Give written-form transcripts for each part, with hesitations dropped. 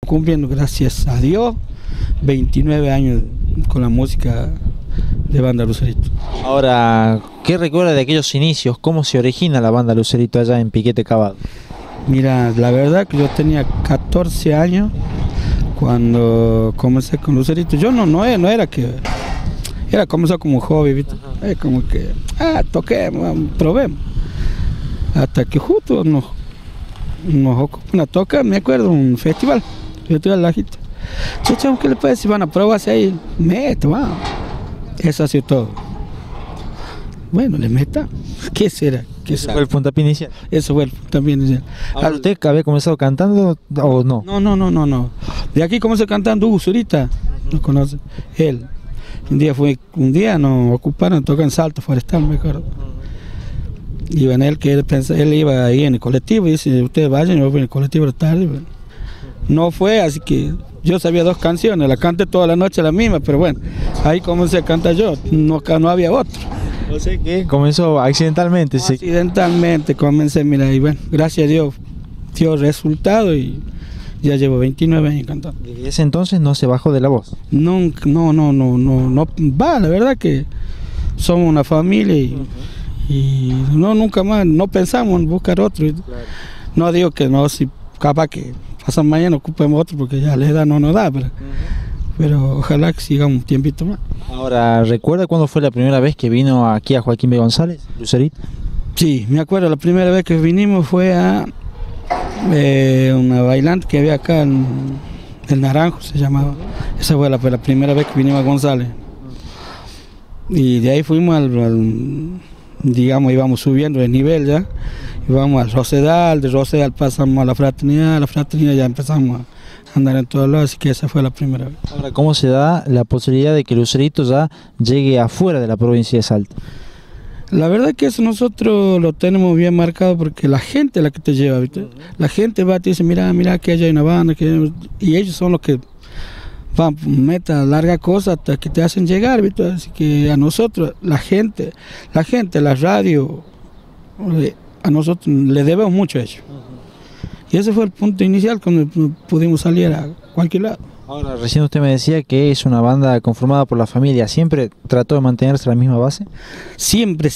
cumpliendo, gracias a Dios, 29 años con la música de Banda Lucerito. Ahora, ¿qué recuerda de aquellos inicios? ¿Cómo se origina la Banda Lucerito allá en Piquete Cavado? Mira, la verdad que yo tenía 14 años cuando comencé con Lucerito. Yo no era que... Era comenzó como un hobby, ¿viste? Como que, toquemos, probemos. Hasta que justo nos ocupan a tocar, me acuerdo, un festival Lajita. Chachamos, ¿qué le parece si van a probarse ahí? Meto, vamos. Eso ha sido todo. Bueno, le meta. ¿Qué será? ¿Ese fue el puntapié inicial? Eso fue el puntapié inicial. ¿Usted había comenzado cantando o no? No. De aquí comencé cantando Zurita, ¿no conoce? Él. Un día nos ocuparon, tocan en Salto Forestal, me acuerdo. Iba en él, que él iba ahí en el colectivo y dice, ustedes vayan, yo voy en el colectivo de tarde. Bueno. No fue, así que yo sabía 2 canciones, la canté toda la noche la misma, pero bueno, ahí comencé a cantar yo, no había otro. O sea que comenzó accidentalmente. Accidentalmente comencé, mira, y bueno, gracias a Dios dio resultado y ya llevo 29 años cantando. ¿Desde ese entonces no se bajó de la voz? Nunca, no, va, la verdad que somos una familia y nunca más, no pensamos en buscar otro. Claro. No digo que no, si capaz que pasan mañana ocupemos otro porque ya la edad no nos da, pero ojalá que sigamos un tiempito más. Ahora, ¿recuerda cuándo fue la primera vez que vino aquí a Joaquín B. González, Lucerito? Sí, me acuerdo, la primera vez que vinimos fue a una bailante que había acá en el Naranjo, se llamaba. Esa fue la primera vez que vinimos a González. Y de ahí fuimos digamos, íbamos subiendo de nivel ya. Íbamos al Rosedal, de Rosedal pasamos a la Fraternidad ya empezamos a andar en todos lados, así que esa fue la primera vez. Ahora, ¿cómo se da la posibilidad de que Lucerito ya llegue afuera de la provincia de Salta? La verdad que eso nosotros lo tenemos bien marcado porque la gente es la que te lleva, ¿viste? La gente va y te dice, mira que allá hay una banda, y ellos son los que van, meta larga cosa hasta que te hacen llegar, ¿viste? Así que a nosotros, la gente, la radio, a nosotros le debemos mucho a ellos. Y ese fue el punto inicial cuando pudimos salir a cualquier lado. Ahora, recién usted me decía que es una banda conformada por la familia. ¿Siempre trató de mantenerse a la misma base? Siempre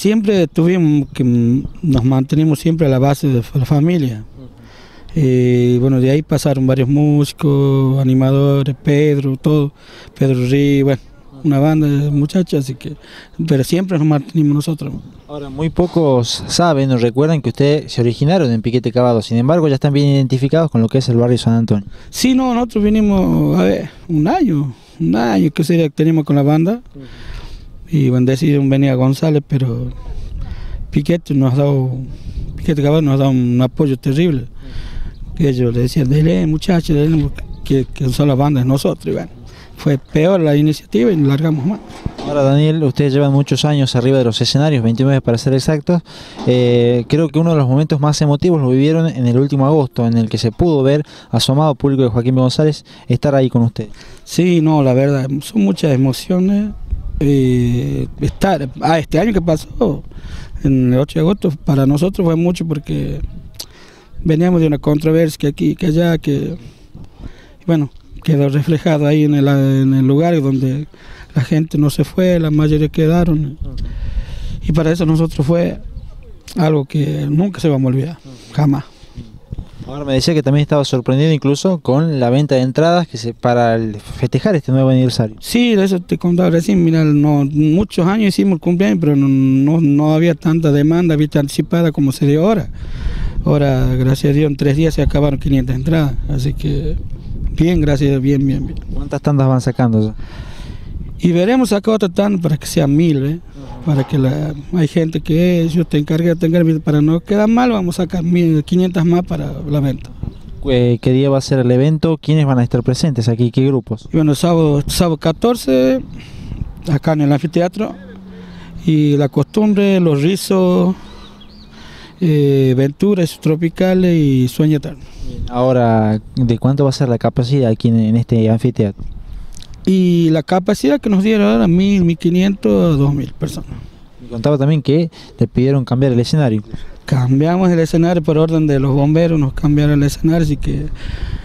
nos mantenimos siempre a la base de la familia. Bueno, de ahí pasaron varios músicos, animadores, Pedro Ríos, bueno, una banda de muchachos, así que, pero siempre nos mantenimos nosotros. Ahora, muy pocos saben o recuerdan que ustedes se originaron en Piquete Cavado, sin embargo ya están bien identificados con lo que es el barrio San Antonio. Sí, no, nosotros vinimos, a ver, un año que sería que teníamos con la banda, y bueno, decidieron venir a González, pero Piquete Cavado nos ha dado un apoyo terrible. Ellos le decían, dele muchachos, que son las bandas de nosotros, y bueno, fue peor la iniciativa y nos largamos más. Ahora, Daniel, ustedes llevan muchos años arriba de los escenarios, 29 para ser exactos. Creo que uno de los momentos más emotivos lo vivieron en el último agosto, en el que se pudo ver a su amado público de Joaquín B. González estar ahí con ustedes. Sí, no, la verdad, son muchas emociones. Este año que pasó, en el 8 de agosto, para nosotros fue mucho porque veníamos de una controversia que aquí, que allá, que bueno, quedó reflejado ahí en el lugar donde la gente no se fue, la mayoría quedaron. Y para eso nosotros fue algo que nunca se va a olvidar, jamás. Ahora me decía que también estaba sorprendido incluso con la venta de entradas para festejar este nuevo aniversario. Sí, eso te contaba recién, mira, muchos años hicimos el cumpleaños, pero no había tanta demanda, vista anticipada como se dio ahora. Ahora, gracias a Dios, en 3 días se acabaron 500 entradas, así que bien, gracias a Dios, bien. ¿Cuántas tandas van sacando ya? Y veremos sacar otra tanda para que sea 1000, para que hay gente que yo te encargué, para no quedar mal, vamos a sacar 500 más para la venta. ¿Qué día va a ser el evento? ¿Quiénes van a estar presentes aquí? ¿Qué grupos? Y bueno, sábado 14, acá en el anfiteatro, y La Costumbre, Los Rizos, Venturas Tropicales y Sueño Eterno. Ahora, ¿de cuánto va a ser la capacidad aquí en este anfiteatro? Y la capacidad que nos dieron ahora, 1000, 1500, 2000 personas. Me contaba también que te pidieron cambiar el escenario. Cambiamos el escenario por orden de los bomberos, nos cambiaron el escenario, así que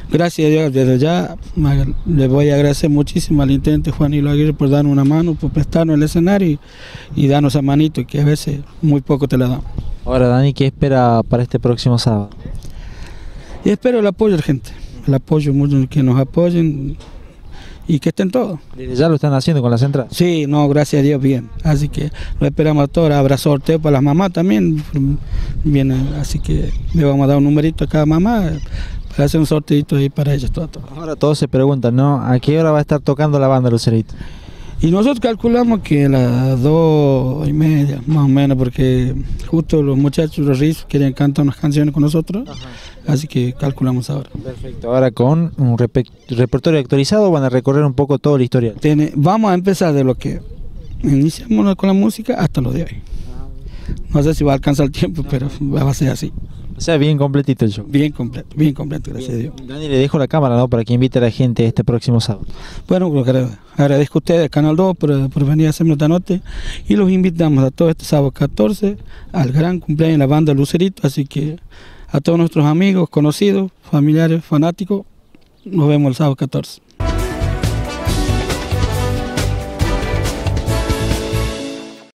Gracias a Dios, desde ya le voy a agradecer muchísimo al intendente Juan Hilo Aguirre por darnos una mano, por prestarnos el escenario y darnos esa manito que a veces muy poco te la dan. Ahora, Dani, ¿qué espera para este próximo sábado? Y espero el apoyo de la gente, el apoyo, mucho que nos apoyen y que estén todos. ¿Desde ya lo están haciendo con las entradas? Sí, no, gracias a Dios, bien. Así que lo esperamos a todos. Habrá sorteo para las mamás también. Vienen, así que le vamos a dar un numerito a cada mamá para hacer un sorteito ahí para ellos. Todo. Ahora todos se preguntan, ¿no? ¿A qué hora va a estar tocando la banda Lucerito? Y nosotros calculamos que a las 2:30, más o menos, porque justo los muchachos, los rizos, querían cantar unas canciones con nosotros. Ajá. Así que calculamos ahora. Perfecto. Ahora con un repertorio actualizado van a recorrer un poco todo el historial. Vamos a empezar de lo que iniciamos con la música hasta lo de hoy. No sé si va a alcanzar el tiempo, pero va a ser así. O sea, bien completito el show. Bien completo, gracias a Dios. Dani, le dejo la cámara, ¿no? Para que invite a la gente este próximo sábado. Bueno, agradezco a ustedes, Canal 2, por venir a hacerme esta noche. Y los invitamos a todos este sábado 14 al gran cumpleaños de la banda Lucerito. Así que a todos nuestros amigos, conocidos, familiares, fanáticos, nos vemos el sábado 14.